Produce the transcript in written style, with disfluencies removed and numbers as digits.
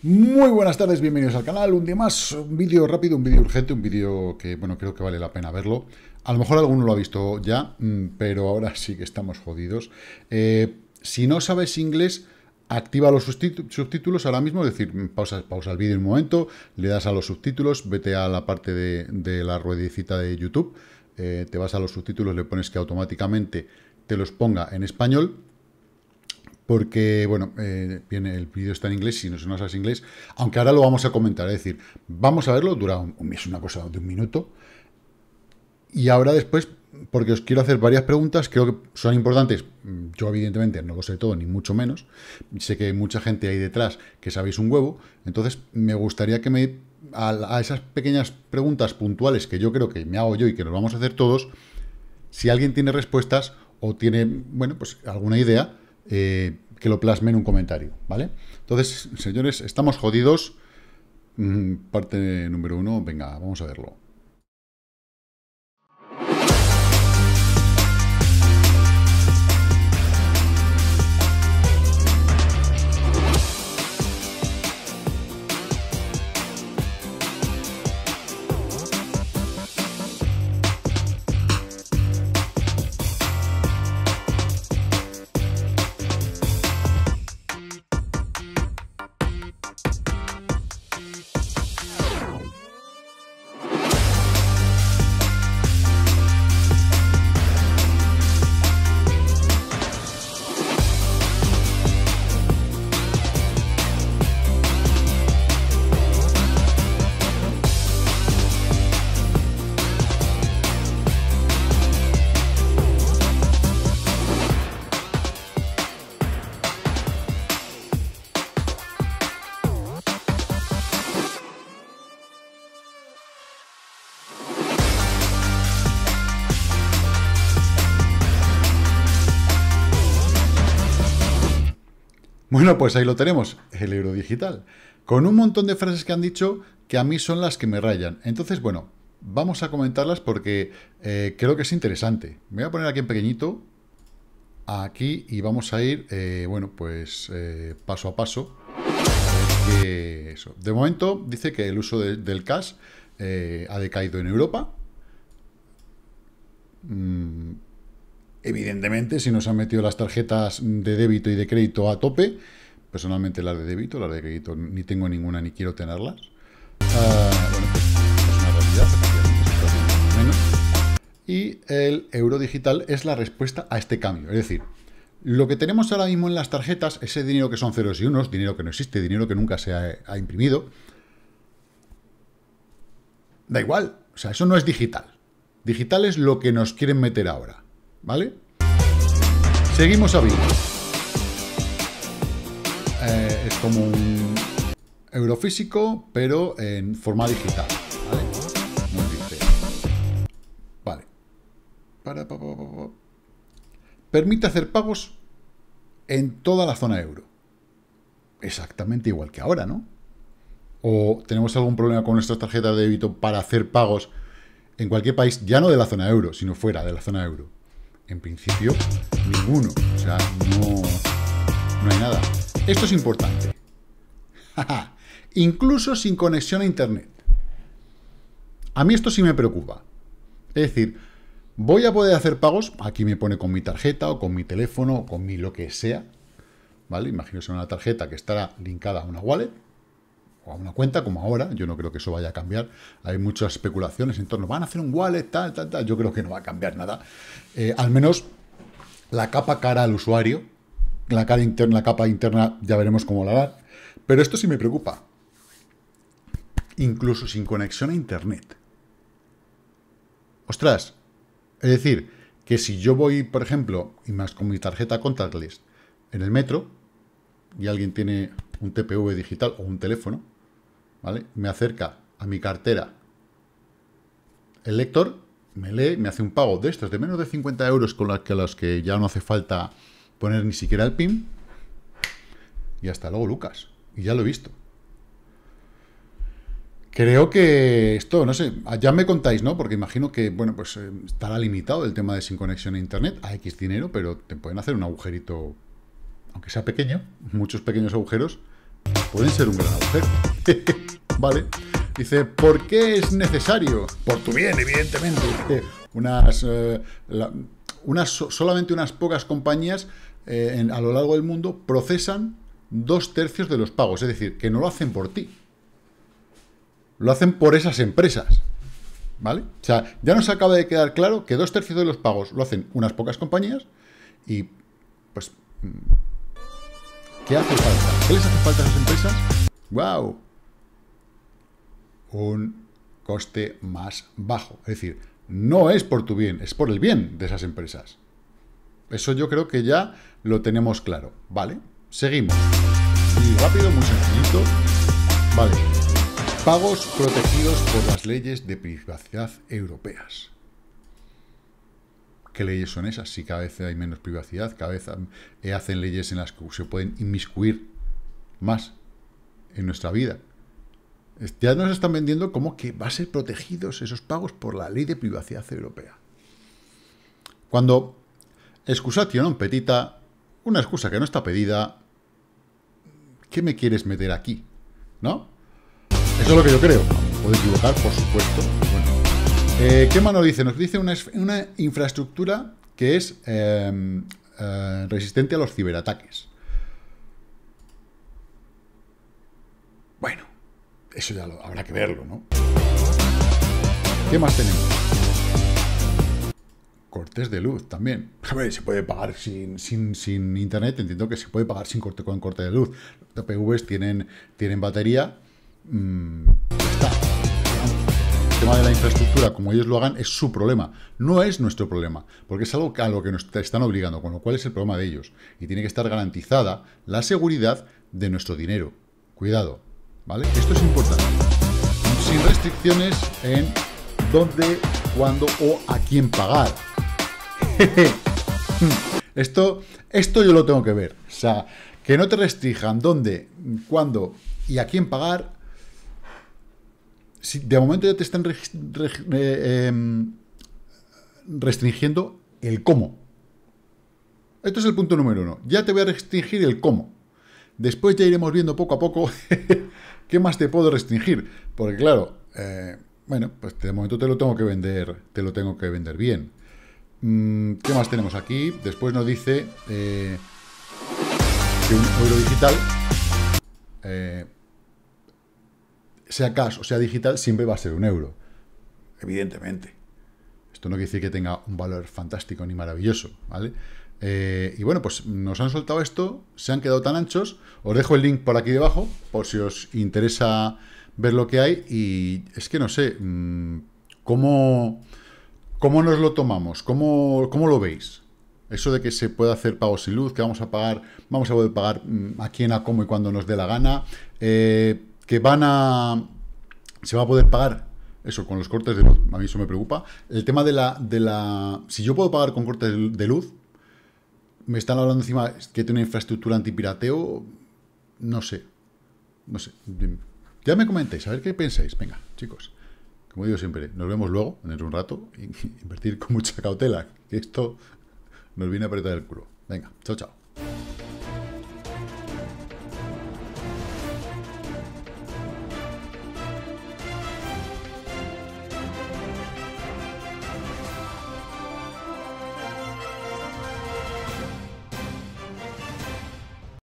Muy buenas tardes, bienvenidos al canal. Un día más, un vídeo rápido, un vídeo urgente, un vídeo que, bueno, creo que vale la pena verlo. A lo mejor alguno lo ha visto ya, pero ahora sí que estamos jodidos. Si no sabes inglés, activa los subtítulos ahora mismo, es decir, pausa el vídeo un momento, le das a los subtítulos, vete a la parte de la ruedecita de YouTube, te vas a los subtítulos, le pones que automáticamente te los ponga en español. Porque, bueno, viene, el vídeo está en inglés, si no sabes inglés, aunque ahora lo vamos a comentar, es decir, vamos a verlo, dura es una cosa de un minuto, y ahora después, porque os quiero hacer varias preguntas, creo que son importantes, yo evidentemente no lo sé todo, ni mucho menos, sé que hay mucha gente ahí detrás que sabéis un huevo, entonces me gustaría que a esas pequeñas preguntas puntuales que yo creo que me hago yo y que nos vamos a hacer todos, si alguien tiene respuestas o tiene, bueno, pues alguna idea, que lo plasme en un comentario, ¿vale? Entonces, señores, estamos jodidos. Parte número 1, venga, vamos a verlo. Bueno, pues ahí lo tenemos, el euro digital, con un montón de frases que han dicho que a mí son las que me rayan. Entonces, bueno, vamos a comentarlas porque creo que es interesante. Me voy a poner aquí en pequeñito, aquí, y vamos a ir, bueno, pues paso a paso. Eso. De momento dice que el uso del cash ha decaído en Europa. Evidentemente, si nos han metido las tarjetas de débito y de crédito a tope, personalmente las de débito, las de crédito ni tengo ninguna ni quiero tenerlas. Bueno, pues es una realidad, efectivamente, menos. Y el euro digital es la respuesta a este cambio. Es decir, lo que tenemos ahora mismo en las tarjetas, ese dinero que son ceros y unos, dinero que no existe, dinero que nunca se ha imprimido, da igual, o sea, eso no es digital. Digital es lo que nos quieren meter ahora, ¿vale? Seguimos a vivo. Es como un euro físico, pero en forma digital, ¿vale? Nos dice, vale. Permite hacer pagos en toda la zona euro. Exactamente igual que ahora, ¿no? ¿O tenemos algún problema con nuestras tarjetas de débito para hacer pagos en cualquier país, ya no de la zona euro, sino fuera de la zona euro? En principio, ninguno. O sea, no hay nada. Esto es importante. Incluso sin conexión a internet. A mí esto sí me preocupa. Es decir, voy a poder hacer pagos, aquí me pone con mi tarjeta o con mi teléfono o con mi lo que sea, ¿vale? Imagínense una tarjeta que estará linkada a una wallet o a una cuenta, como ahora. Yo no creo que eso vaya a cambiar. Hay muchas especulaciones en torno, van a hacer un wallet, tal. Yo creo que no va a cambiar nada. Al menos la capa cara al usuario, la capa interna, ya veremos cómo la hará. Pero esto sí me preocupa. Incluso sin conexión a internet. Ostras, es decir, que si yo voy, por ejemplo, y más con mi tarjeta contactless en el metro, y alguien tiene un TPV digital o un teléfono, ¿vale? Me acerca a mi cartera el lector, me lee, me hace un pago de estos de menos de 50 euros con los que ya no hace falta poner ni siquiera el PIN, y hasta luego, Lucas. Y ya lo he visto. Creo que esto, no sé, ya me contáis, ¿no? Porque imagino que, bueno, pues estará limitado el tema de sin conexión a internet a X dinero, pero te pueden hacer un agujerito, aunque sea pequeño, muchos pequeños agujeros, pueden ser un gran agujero. Vale. Dice, ¿por qué es necesario? Por tu bien, evidentemente. Solamente unas pocas compañías a lo largo del mundo procesan 2/3 de los pagos. Es decir, que no lo hacen por ti. Lo hacen por esas empresas. ¿Vale? O sea, ya nos acaba de quedar claro que 2/3 de los pagos lo hacen unas pocas compañías y, pues, ¿qué hace falta? ¿Qué les hace falta a esas empresas? ¡Wow! Un coste más bajo. Es decir, no es por tu bien, es por el bien de esas empresas. Eso yo creo que ya lo tenemos claro. ¿Vale? Seguimos. Muy rápido, muy sencillito. Vale. Pagos protegidos por las leyes de privacidad europeas. ¿Qué leyes son esas? Si cada vez hay menos privacidad, cada vez hacen leyes en las que se pueden inmiscuir más en nuestra vida. Ya nos están vendiendo como que va a ser protegidos esos pagos por la ley de privacidad europea. Cuando excusatio non petita, una excusa que no está pedida, ¿qué me quieres meter aquí? ¿No? Eso es lo que yo creo. Puedo equivocar, por supuesto. Bueno. ¿Qué más nos dice? Nos dice una infraestructura que es resistente a los ciberataques. Bueno, eso ya habrá que verlo, ¿no? ¿Qué más tenemos? Cortes de luz también. A ver, se puede pagar sin internet. Entiendo que se puede pagar con corte de luz. Los TPVs tienen batería. Ya está. El tema de la infraestructura, como ellos lo hagan, es su problema. No es nuestro problema, porque es algo a lo que nos están obligando, con lo cual es el problema de ellos. Y tiene que estar garantizada la seguridad de nuestro dinero. Cuidado, ¿vale? Esto es importante. Sin restricciones en dónde, cuándo o a quién pagar. Esto yo lo tengo que ver. O sea, que no te restrinjan dónde, cuándo y a quién pagar. Si de momento ya te están restringiendo el cómo. Esto es el punto número 1. Ya te voy a restringir el cómo. Después ya iremos viendo poco a poco qué más te puedo restringir. Porque claro, bueno, pues de momento te lo tengo que vender bien. ¿Qué más tenemos aquí? Después nos dice que un euro digital, sea cash o sea digital, siempre va a ser un euro. Evidentemente. Esto no quiere decir que tenga un valor fantástico ni maravilloso, ¿vale? Y bueno, pues nos han soltado esto, se han quedado tan anchos. Os dejo el link por aquí debajo, por si os interesa ver lo que hay. Y es que no sé, ¿cómo nos lo tomamos? ¿Cómo lo veis? Eso de que se puede hacer pagos sin luz, que vamos a poder pagar a quién, a cómo y cuando nos dé la gana, que se va a poder pagar eso con los cortes de luz. A mí eso me preocupa. El tema si yo puedo pagar con cortes de luz, me están hablando encima que tiene una infraestructura antipirateo, no sé. Ya me comentéis, a ver qué pensáis. Venga, chicos. Como digo siempre, nos vemos luego, en un rato, y invertir con mucha cautela, que esto nos viene a apretar el culo. Venga, chao, chao.